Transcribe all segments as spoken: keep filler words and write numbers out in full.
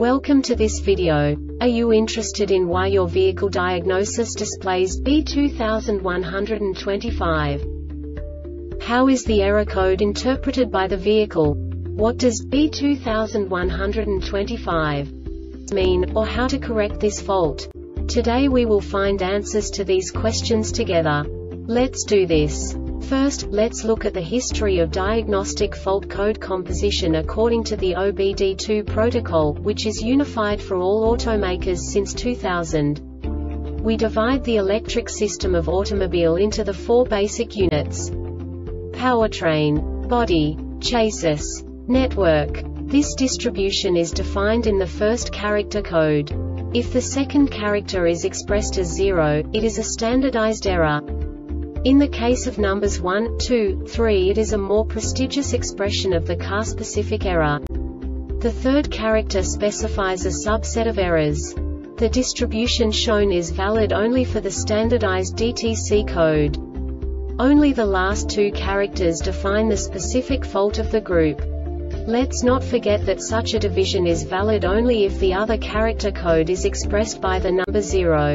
Welcome to this video. Are you interested in why your vehicle diagnosis displays B two one two five? How is the error code interpreted by the vehicle? What does B two one two five mean, or how to correct this fault? Today we will find answers to these questions together. Let's do this. First, let's look at the history of diagnostic fault code composition according to the O B D two protocol, which is unified for all automakers since two thousand. We divide the electric system of automobile into the four basic units: powertrain, body, chassis, network. This distribution is defined in the first character code. If the second character is expressed as zero, it is a standardized error. In the case of numbers one, two, three, it is a more prestigious expression of the car-specific error. The third character specifies a subset of errors. The distribution shown is valid only for the standardized D T C code. Only the last two characters define the specific fault of the group. Let's not forget that such a division is valid only if the other character code is expressed by the number zero.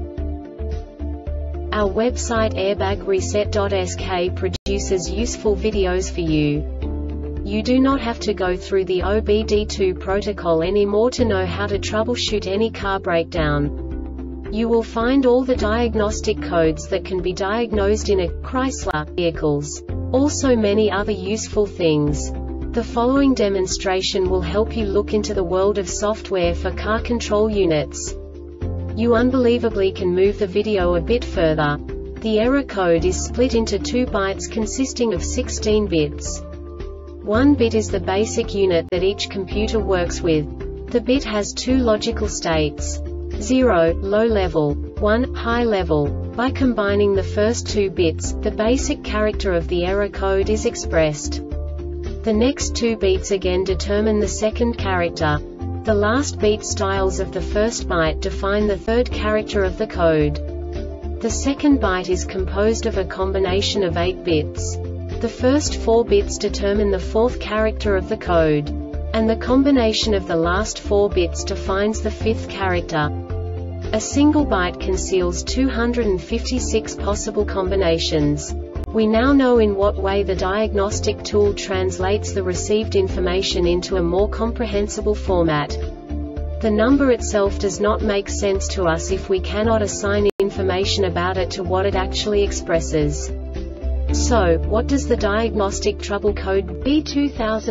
Our website airbag reset dot S K produces useful videos for you. You do not have to go through the O B D two protocol anymore to know how to troubleshoot any car breakdown. You will find all the diagnostic codes that can be diagnosed in a Chrysler vehicles. Also many other useful things. The following demonstration will help you look into the world of software for car control units. You unbelievably can move the video a bit further. The error code is split into two bytes consisting of sixteen bits. One bit is the basic unit that each computer works with. The bit has two logical states: zero, low level, one, high level. By combining the first two bits, the basic character of the error code is expressed. The next two bits again determine the second character. The last beat styles of the first byte define the third character of the code. The second byte is composed of a combination of eight bits. The first four bits determine the fourth character of the code. And the combination of the last four bits defines the fifth character. A single byte conceals two hundred fifty-six possible combinations. We now know in what way the diagnostic tool translates the received information into a more comprehensible format. The number itself does not make sense to us if we cannot assign information about it to what it actually expresses. So, what does the diagnostic trouble code B two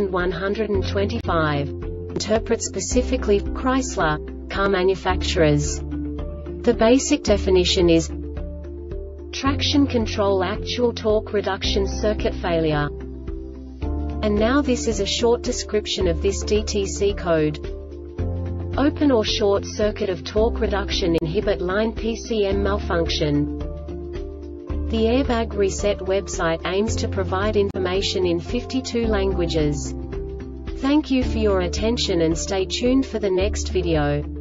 one two five interpret specifically for Chrysler car manufacturers? The basic definition is traction control actual torque reduction circuit failure. And now this is a short description of this D T C code. Open or short circuit of torque reduction inhibit line P C M malfunction. The Airbag Reset website aims to provide information in fifty-two languages. Thank you for your attention and stay tuned for the next video.